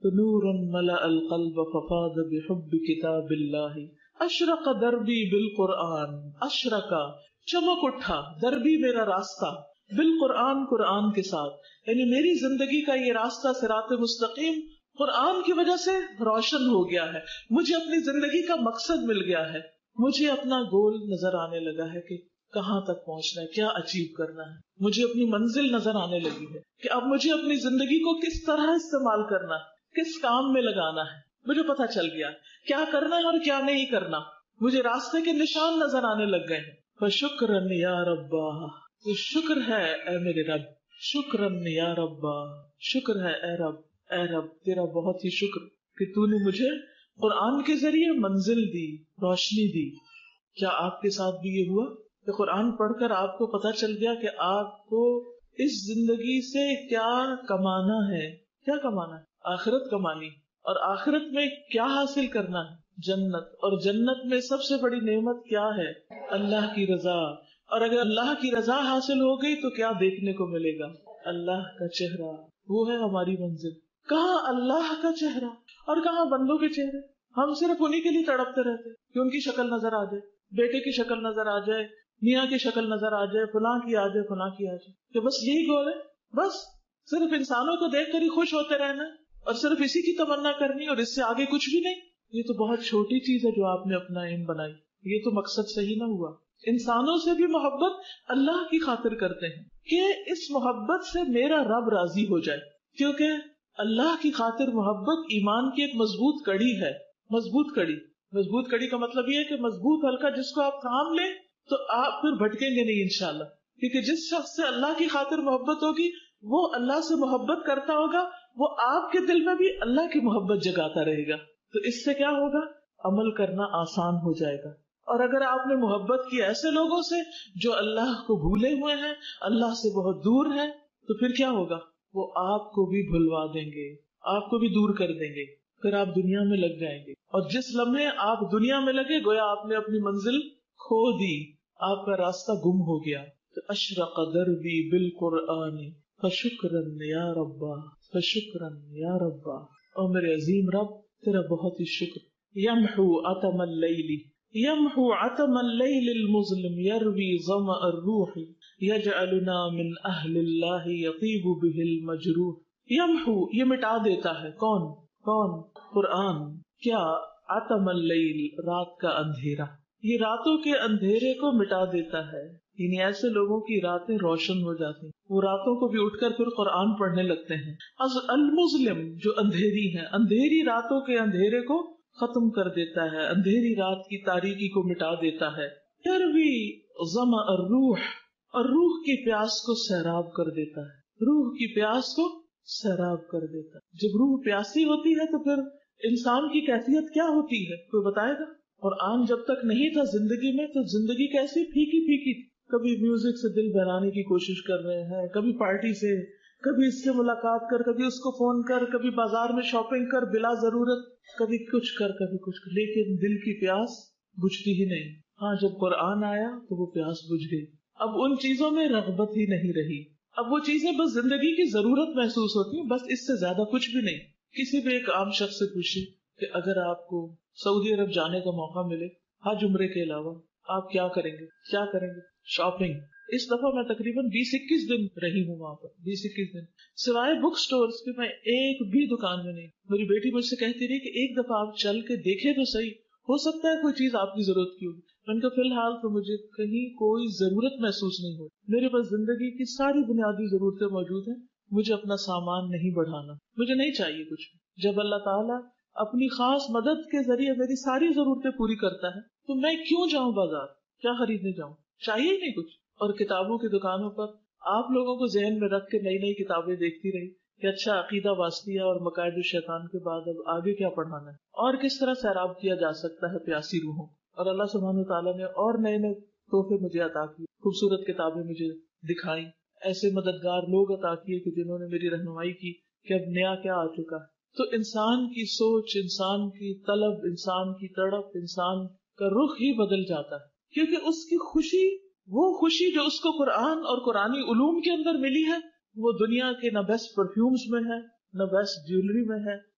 تو نور ملأ القلب ففاض بحب کتاب اللہ اشرق دربی بالقرآن اشرق چمک اٹھا دربی میرا راستہ بالقرآن قرآن کے ساتھ، یعنی میری زندگی کا یہ راستہ صراط مستقیم قرآن کی وجہ سے روشن ہو گیا ہے، مجھے اپنی زندگی کا مقصد مل گیا ہے، مجھے اپنا گول نظر آنے لگا ہے کہ کہاں تک پہنچنا ہے، کیا اچیو کرنا ہے، مجھے اپنی منزل نظر آنے لگی ہے کہ اب مجھے اپنی زندگی کو کس طرح استعمال کرنا ہے، کس کام میں لگانا ہے، مجھے پتا چل گیا کیا کرنا ہے اور کیا نہیں کرنا، مجھے راستے کے نشان نظر آنے لگ گئے ہیں۔ فشکرن یا ربا، تو شکر ہے اے میرے رب، شکرن یا ربا، شکر ہے اے رب، اے رب تیرا بہت ہی شکر کہ تو نے مجھے قرآن کے ذریعے منزل دی، روشنی دی۔ کیا آپ کے ساتھ بھی یہ ہوا کہ قرآن پڑھ کر آپ کو پتا چل گیا کہ آپ کو اس زندگی سے کیا کمانا ہے، کیا کمانا ہے؟ آخرت کمانی، اور آخرت میں کیا حاصل کرنا ہے؟ جنت، اور جنت میں سب سے بڑی نعمت کیا ہے؟ اللہ کی رضا، اور اگر اللہ کی رضا حاصل ہو گئی تو کیا دیکھنے کو ملے گا؟ اللہ کا چہرہ، وہ ہے ہماری منزل۔ کہاں اللہ کا چہرہ اور کہاں بندوں کے چہرے؟ ہم صرف انہی کے لیے تڑپتے رہتے کہ ان کی شکل نظر آ جائے، بیٹے کی شکل نظر آ جائے، میاں کی شکل نظر آ جائے، فلاں کی آ جائے، فلاں کی آ جائے، کہ بس یہی گول ہے، بس صرف انسانوں کو دیکھ کر ہی خوش ہوتے رہنا اور صرف اسی کی تمنا کرنی اور اس سے آگے کچھ بھی نہیں۔ یہ تو بہت چھوٹی چیز ہے جو آپ نے اپنا ایم بنائی، یہ تو مقصد صحیح نہ ہوا۔ انسانوں سے بھی محبت اللہ کی خاطر کرتے ہیں کہ اس محبت سے میرا رب راضی ہو جائے، کیونکہ اللہ کی خاطر محبت ایمان کی ایک مضبوط کڑی ہے۔ مضبوط کڑی، مضبوط کڑی کا مطلب یہ ہے کہ مضبوط حلقہ جس کو آپ تھام لیں تو آپ پھر بھٹکیں گے نہیں انشاءاللہ، کیونکہ جس شخص سے اللہ کی خاطر محبت ہوگی وہ اللہ سے محبت کرتا ہوگا، وہ آپ کے دل میں بھی اللہ کی محبت جگاتا رہے گا، تو اس سے کیا ہوگا؟ عمل کرنا آسان ہو جائے گا۔ اور اگر آپ نے محبت کی ایسے لوگوں سے جو اللہ کو بھولے ہوئے ہیں، اللہ سے بہت دور ہیں، تو پھر کیا ہوگا؟ وہ آپ کو بھی بھلوا دیں گے، آپ کو بھی دور کر دیں گے، پھر آپ دنیا میں لگ جائیں گے، اور جس لمحے آپ دنیا میں لگے گویا آپ نے اپنی منزل کھو دی، آپ کا راستہ گم ہو گیا۔ تو اشرق دربی بالقرآن فشکرن یا ربا، فشکرن یا ربا، اور میرے عظیم رب تیرا بہت ہی شکر۔ یمحو عتم اللیل، یمحو عتم اللیل المظلم یروی ظمأ الروح یجعلنا من اہل اللہ یطیب بہ المجروح۔ یمحو، یہ مٹا دیتا ہے، کون کون؟ قرآن۔ کیا؟ عتم اللیل، رات کا اندھیرا، یہ راتوں کے اندھیرے کو مٹا دیتا ہے، یعنی ایسے لوگوں کی راتیں روشن ہو جاتی ہیں، وہ راتوں کو بھی اٹھ کر پھر قرآن پڑھنے لگتے ہیں۔ از المظلم، جو اندھیری ہے، اندھیری راتوں کے اندھیرے کو ختم کر دیتا ہے، اندھیری رات کی تاریکی کو مٹا دیتا ہے۔ یروی ظمأ الروح، اور روح کی پیاس کو سیراب کر دیتا ہے، روح کی پیاس کو سیراب کر دیتا ہے۔ جب روح پیاسی ہوتی ہے تو پھر انسان کی کیفیت کیا ہوتی ہے، کوئی بتائے گا؟ قرآن جب تک نہیں تھا زندگی میں تو زندگی کیسی پھیکی پھیکی تھی، کبھی میوزک سے دل بہلانے کی کوشش کر رہے ہیں، کبھی پارٹی سے، کبھی اس سے ملاقات کر، کبھی اس کو فون کر، کبھی بازار میں شاپنگ کر بلا ضرورت، کبھی کچھ کر کبھی کچھ کر، لیکن دل کی پیاس بجھتی ہی نہیں۔ ہاں جب قرآن آیا تو وہ پیاس بجھ گئی، اب ان چیزوں میں رغبت ہی نہیں رہی، اب وہ چیزیں بس زندگی کی ضرورت محسوس ہوتی ہیں، بس اس سے زیادہ کچھ بھی نہیں۔ کسی بھی ایک عام شخص سے پوچھیں کہ اگر آپ کو سعودی عرب جانے کا موقع ملے حج عمرے کے علاوہ، آپ کیا کریں گے؟ کیا کریں گے؟ شاپنگ۔ اس دفعہ میں تقریباً بیس اکیس دن رہی ہوں وہاں پر، بیس اکیس دن سوائے بک سٹورز کے میں ایک بھی دکان میں نہیں۔ میری بیٹی مجھ سے کہتی رہی کہ ایک دفعہ آپ چل کے دیکھیں تو صحیح، ہو سکتا ہے کوئی چیز آپ کی ضرورت کی ہوگی۔ میں نے کہا فی الحال تو مجھے کہیں کوئی ضرورت محسوس نہیں ہوتی، میرے پاس زندگی کی ساری بنیادی ضرورتیں موجود ہیں، مجھے اپنا سامان نہیں بڑھانا، مجھے نہیں چاہیے کچھ۔ جب اللہ تعالیٰ اپنی خاص مدد کے ذریعے میری ساری ضرورتیں پوری کرتا ہے تو میں کیوں جاؤں بازار، کیا خریدنے جاؤں؟ چاہیے ہی نہیں کچھ۔ اور کتابوں کی دکانوں پر آپ لوگوں کو ذہن میں رکھ کے نئی نئی کتابیں دیکھتی رہی کہ اچھا عقیدہ واسطیہ اور مقاعد الشیطان کے بعد اب آگے کیا پڑھانا ہے اور کس طرح سیراب کیا جا سکتا ہے پیاسی روحوں۔ اور اللہ سبحانہ وتعالیٰ نے اور نئے نئے تحفے مجھے عطا کیے، خوبصورت کتابیں مجھے دکھائیں، ایسے مددگار لوگ عطا کیے کہ جنہوں نے میری رہنمائی کی کہ اب نیا کیا آ چکا ہے۔ تو انسان کی سوچ، انسان کی طلب، انسان کی تڑپ، انسان کا رخ ہی بدل جاتا ہے، کیونکہ اس کی خوشی، وہ خوشی جو اس کو قرآن اور قرآنی علوم کے اندر ملی ہے، وہ دنیا کے نہ بیسٹ پرفیومز میں ہے، نہ بیسٹ جیولری میں ہے،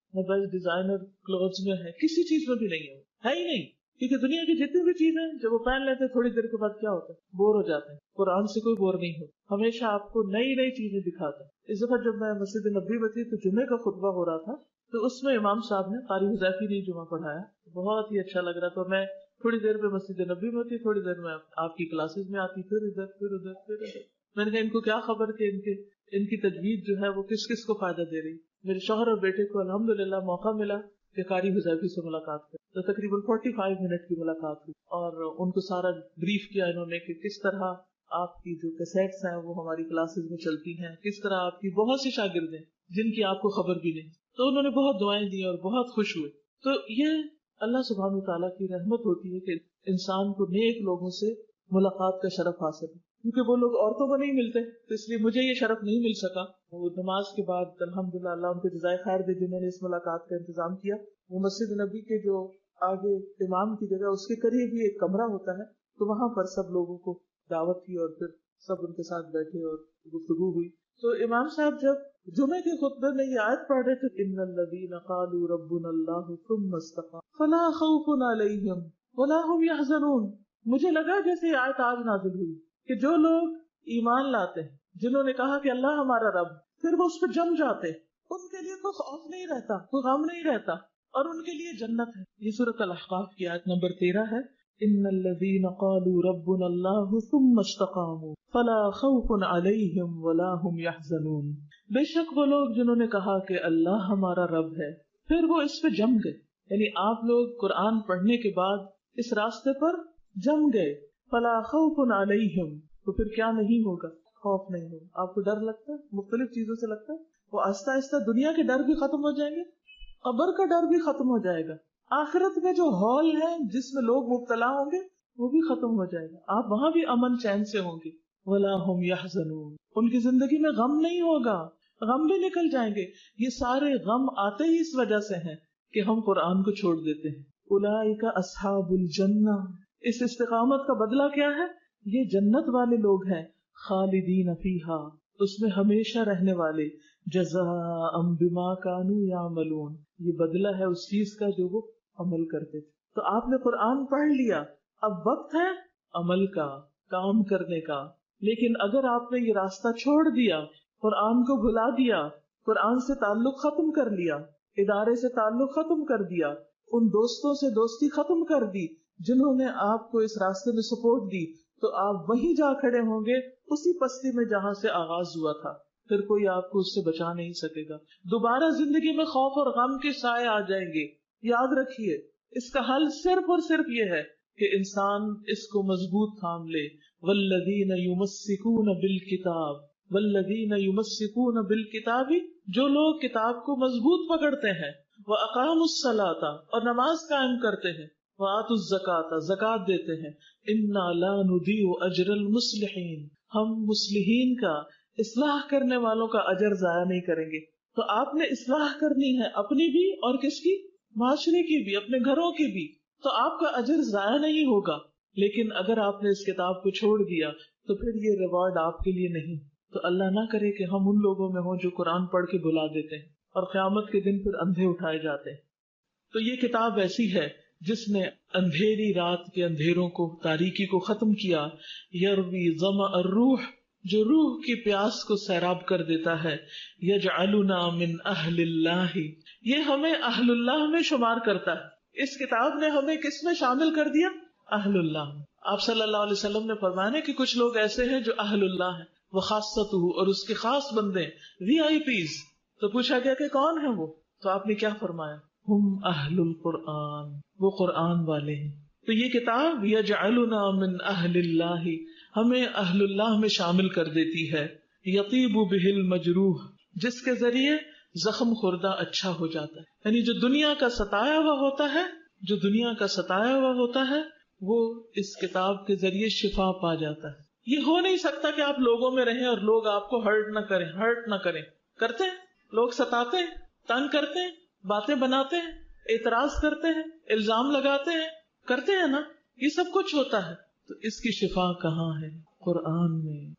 نہ بیسٹ ڈیزائنر کلوتھز میں ہے، کسی چیز میں بھی نہیں ہے، ہے ہی نہیں. کیونکہ دنیا کی جتنی بھی چیزیں جب وہ پہن لیتے ہیں تھوڑی دیر کے بعد کیا ہوتا ہے، بور ہو جاتے ہیں. قرآن سے کوئی بور نہیں ہوتا، ہمیشہ آپ کو نئی نئی چیزیں دکھاتا ہے. اس دفعہ جب میں مسجد نبوی میں تھی تو جمعے کا خطبہ ہو رہا تھا، تو اس میں امام صاحب نے قاری حذیفی نے جمعہ پڑھایا، بہت ہی اچھا لگ رہا تھا. میں تھوڑی دیر پہ مسجد نبوی میں تھی، تھوڑی دیر میں آپ کی کلاسز میں آتی، پھر ادھر پھر ادھر پھر ادھر. میں نے کہا ان کو کیا خبر کہ ان کے ان کی تجوید جو ہے وہ کس کس کو فائدہ دے رہی. میرے شوہر اور بیٹے کو الحمدللہ موقع ملا کہ قاری حذیفی سے ملاقات کریں، تو تقریباً فورٹی فائیو منٹ کی ملاقات ہوئی، اور ان کو سارا بریف کیا انہوں نے کہ کس طرح آپ کی جو کیسٹس ہیں وہ ہماری کلاسز میں چلتی ہیں، کس طرح آپ کی بہت سی شاگرد ہیں جن کی آپ کو خبر بھی نہیں. تو انہوں نے بہت دعائیں دی اور بہت خوش ہوئے. تو یہ اللہ سبحانہ وتعالیٰ کی رحمت ہوتی ہے کہ انسان کو نیک لوگوں سے ملاقات کا شرف حاصل ہے، کیونکہ وہ لوگ عورتوں کو نہیں ملتے، تو اس لیے مجھے یہ شرف نہیں مل سکا. وہ نماز کے بعد الحمدللہ اللہ ان کو جزائے خیر دے جنہوں نے اس ملاقات کا انتظام کیا. وہ مسجد نبی کے جو آگے امام کی جگہ اس کے قریب ہی ایک کمرہ ہوتا ہے، تو وہاں پر سب لوگوں کو دعوت کی اور پھر سب ان کے ساتھ بیٹھے اور گفتگو ہوئی. تو امام صاحب جب جمعے کے خطبے میں یہ آیت پڑھ رہے تھے، ان الذین قالوا ربنا اللہ ثم استقاموا فلا خوف علیہم ولا هم يحزنون، مجھے لگا جیسے یہ آیت آج نازل ہوئی کہ جو لوگ ایمان لاتے ہیں، جنہوں نے کہا کہ اللہ ہمارا رب، پھر وہ اس پہ جم جاتے، ان کے لیے کوئی خوف نہیں رہتا، کوئی غم نہیں رہتا، اور ان کے لیے جنت ہے. یہ سورۃ الاحقاف کی آیت نمبر تیرہ ہے. ان الذین قالوا ربنا اللہ ثم استقاموا فلا خوف علیہم ولا هم يحزنون، بے شک وہ لوگ جنہوں نے کہا کہ اللہ ہمارا رب ہے، پھر وہ اس پہ جم گئے. یعنی آپ لوگ قرآن پڑھنے کے بعد اس راستے پر جم گئے. فلا خوف علیہم، تو پھر کیا نہیں ہوگا، خوف نہیں ہوگا. آپ کو ڈر لگتا ہے، مختلف چیزوں سے لگتا ہے، وہ آہستہ آہستہ دنیا کے ڈر بھی ختم ہو جائیں گے، قبر کا ڈر بھی ختم ہو جائے گا، آخرت میں جو ہال ہے جس میں لوگ مبتلا ہوں گے وہ بھی ختم ہو جائے گا، آپ وہاں بھی امن چین سے ہوں گے. ولا هم يحزنون، ان کی زندگی میں غم نہیں ہوگا، غم بھی نکل جائیں گے. یہ سارے غم آتے ہی اس وجہ سے ہیں کہ ہم قرآن کو چھوڑ دیتے ہیں. اولئک اصحاب الجنہ، اس استقامت کا بدلہ کیا ہے؟ یہ جنت والے لوگ ہیں، خالدین فیہا، اس میں ہمیشہ رہنے والے، جزاء بما کانوا یعملون، یہ بدلہ ہے اس چیز کا جو وہ عمل کرتے تھے. تو آپ نے قرآن پڑھ لیا، اب وقت ہے عمل کا، کام کرنے کا. لیکن اگر آپ نے یہ راستہ چھوڑ دیا، قرآن کو بھلا دیا، قرآن سے تعلق ختم کر لیا، ادارے سے تعلق ختم کر دیا، ان دوستوں سے دوستی ختم کر دی جنہوں نے آپ کو اس راستے میں سپورٹ دی، تو آپ وہیں جا کھڑے ہوں گے اسی پستی میں جہاں سے آغاز ہوا تھا. پھر کوئی آپ کو اس سے بچا نہیں سکے گا. دوبارہ زندگی میں خوف اور غم کے سائے آ جائیں گے. یاد رکھیے اس کا حل صرف اور صرف یہ ہے کہ انسان اس کو مضبوط تھام لے. والذین یمسکون بالکتاب، والذین یمسکون بالکتاب، جو لوگ کتاب کو مضبوط پکڑتے ہیں، واقاموا الصلاۃ، اور نماز قائم کرتے ہیں، وآتوا الزکاۃ، زکات دیتے ہیں، انا لا نضیع اجر المصلحین، ہم مصلحین کا، اصلاح کرنے والوں کا اجر ضائع نہیں کریں گے. تو آپ نے اصلاح کرنی ہے اپنی بھی اور کس کی؟ معاشرے کی بھی، اپنے گھروں کی بھی. تو آپ کا اجر ضائع نہیں ہوگا. لیکن اگر آپ نے اس کتاب کو چھوڑ دیا تو پھر یہ ریوارڈ آپ کے لیے نہیں. تو اللہ نہ کرے کہ ہم ان لوگوں میں ہوں جو قرآن پڑھ کے بھلا دیتے ہیں اور قیامت کے دن پھر اندھے اٹھائے جاتے ہیں. تو یہ کتاب ایسی ہے جس نے اندھیری رات کے اندھیروں کو، تاریکی کو ختم کیا. یروی ظمأ الروح، جو روح کی پیاس کو سیراب کر دیتا ہے. یجعلنا من اہل اللہ، یہ ہمیں اہل اللہ میں شمار کرتا ہے. اس کتاب نے ہمیں کس میں شامل کر دیا؟ اہل اللہ. آپ صلی اللہ علیہ وسلم نے فرمایا کہ کچھ لوگ ایسے ہیں جو اہل اللہ ہیں، وخاصتہ، اور اس کے خاص بندے، وی آئی پیز. تو پوچھا گیا کہ کون ہیں وہ؟ تو آپ نے کیا فرمایا؟ ہم اہل القرآن، وہ قرآن والے ہیں. تو یہ کتاب یجعلنا من اہل اللہ، ہمیں اہل اللہ میں شامل کر دیتی ہے. یطیب بہ المجروح، جس کے ذریعے زخم خوردہ اچھا ہو جاتا ہے. یعنی جو دنیا کا ستایا ہوا ہوتا ہے، جو دنیا کا ستایا ہوا ہوتا ہے وہ اس کتاب کے ذریعے شفا پا جاتا ہے. یہ ہو نہیں سکتا کہ آپ لوگوں میں رہیں اور لوگ آپ کو ہرٹ نہ کریں. ہرٹ نہ کریں کرتے ہیں لوگ، ستاتے ہیں، تنگ کرتے ہیں، باتیں بناتے ہیں، اعتراض کرتے ہیں، الزام لگاتے ہیں، کرتے ہیں نا، یہ سب کچھ ہوتا ہے. تو اس کی شفا کہاں ہے؟ قرآن میں.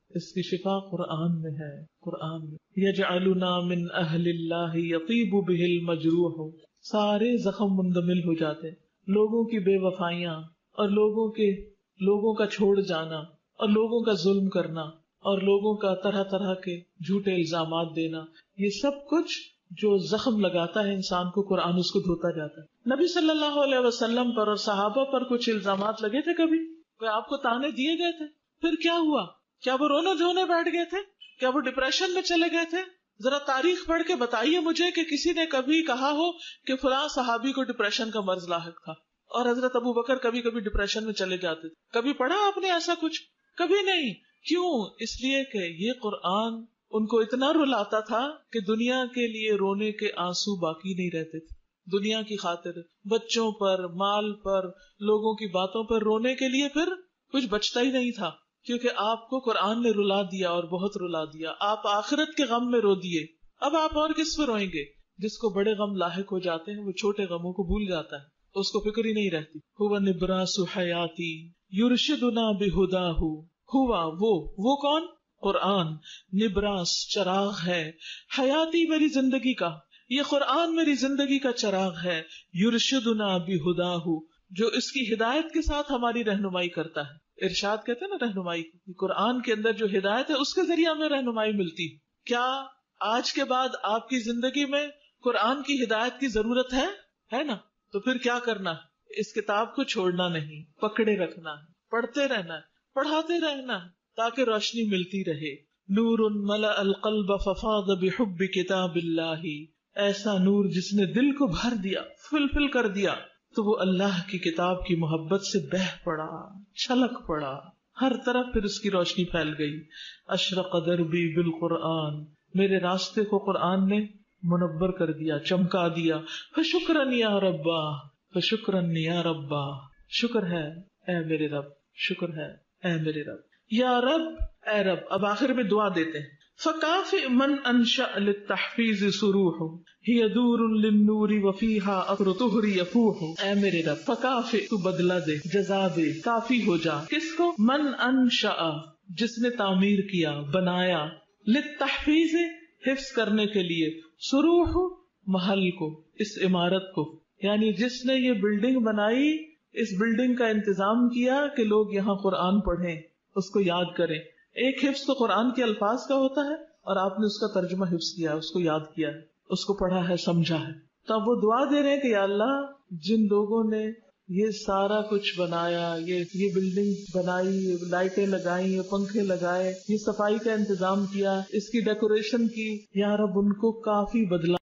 اس کی شفا قرآن میں ہے، قرآن میں. یجعلنا من اہل اللہ یطیب بہ المجروح. سارے زخم مندمل ہو جاتے ہیں. لوگوں کی بے وفائیاں اور لوگوں کے لوگوں کا چھوڑ جانا اور لوگوں کا ظلم کرنا اور لوگوں کا طرح طرح کے جھوٹے الزامات دینا، یہ سب کچھ جو زخم لگاتا ہے انسان کو، قرآن اس کو دھوتا جاتا ہے. نبی صلی اللہ علیہ وسلم پر اور صحابہ پر کچھ الزامات لگے تھے، کبھی کوئی آپ کو تانے دیے گئے تھے، پھر کیا ہوا؟ کیا وہ رونے دھونے بیٹھ گئے تھے؟ کیا وہ ڈپریشن میں چلے گئے تھے؟ ذرا تاریخ پڑھ کے بتائیے مجھے کہ کسی نے کبھی کہا ہو کہ فلاں صحابی کو ڈپریشن کا مرض لاحق تھا اور حضرت ابو بکر کبھی کبھی ڈپریشن میں چلے جاتے تھے. کبھی پڑھا آپ نے ایسا کچھ؟ کبھی نہیں. کیوں؟ اس لیے کہ یہ قرآن ان کو اتنا رلاتا تھا کہ دنیا کے لیے رونے کے آنسو باقی نہیں رہتے تھے. دنیا کی خاطر بچوں پر، مال پر، لوگوں کی باتوں پر رونے کے لیے پھر کچھ بچتا ہی نہیں تھا، کیونکہ آپ کو قرآن نے رلا دیا اور بہت رلا دیا. آپ آخرت کے غم میں رو دیے، اب آپ اور کس پہ روئیں گے؟ جس کو بڑے غم لاحق ہو جاتے ہیں وہ چھوٹے غموں کو بھول جاتا ہے، اس کو فکر ہی نہیں رہتی. ہوا نبراس حیاتی یرشدنا بہداہ. ہوا وہ وہ کون؟ قرآن. نبراس چراغ ہے، حیاتی میری زندگی کا، یہ قرآن میری زندگی کا چراغ ہے. یرشدنا بہداہ، جو اس کی ہدایت کے ساتھ ہماری رہنمائی کرتا ہے. ارشاد کہتے ہیں نا رہنمائی، قرآن کے اندر جو ہدایت ہے اس کے ذریعے ہمیں رہنمائی ملتی. کیا آج کے بعد آپ کی زندگی میں قرآن کی ہدایت کی ضرورت ہے؟ ہے نا؟ تو پھر کیا کرنا ہے؟ اس کتاب کو چھوڑنا نہیں، پکڑے رکھنا ہے، پڑھتے رہنا ہے، پڑھاتے رہنا ہے تاکہ روشنی ملتی رہے. نور ملأ القلب ففاض بحب کتاب اللہ. ایسا نور جس نے دل کو بھر دیا، فل فل کر دیا، تو وہ اللہ کی کتاب کی محبت سے بہہ پڑا، چھلک پڑا، ہر طرف پھر اس کی روشنی پھیل گئی. اشرق دربی بالقرآن، میرے راستے کو قرآن نے منور کر دیا، چمکا دیا. فشکرن یا ربا، فشکرن یا ربا، شکر ہے اے میرے رب، شکر ہے اے میرے رب. یا رب، اے رب. اب آخر میں دعا دیتے ہیں. فکافئ من انشأ للتحفیظ سروح ہی دور للنور وفیہا اثر طہر یفوح. اے میرے رب، فکافئ، تو بدلہ دے، جزا دے، کافی ہو جا. کس کو؟ من انشأ، جس نے تعمیر کیا، بنایا، للتحفیظ، حفظ کرنے کے لیے، سروح، محل کو، اس عمارت کو، یعنی جس نے یہ بلڈنگ بنائی، اس بلڈنگ کا انتظام کیا کہ لوگ یہاں قرآن پڑھیں، اس کو یاد کریں. ایک حفظ تو قرآن کے الفاظ کا ہوتا ہے اور آپ نے اس کا ترجمہ حفظ کیا ہے، اس کو یاد کیا ہے، اس کو پڑھا ہے، سمجھا ہے. تو اب وہ دعا دے رہے ہیں کہ یا اللہ، جن لوگوں نے یہ سارا کچھ بنایا، یہ یہ بلڈنگ بنائی، یہ لائٹیں لگائی، یہ پنکھے لگائے، یہ صفائی کا انتظام کیا، اس کی ڈیکوریشن کی، یا رب ان کو کافی بدلا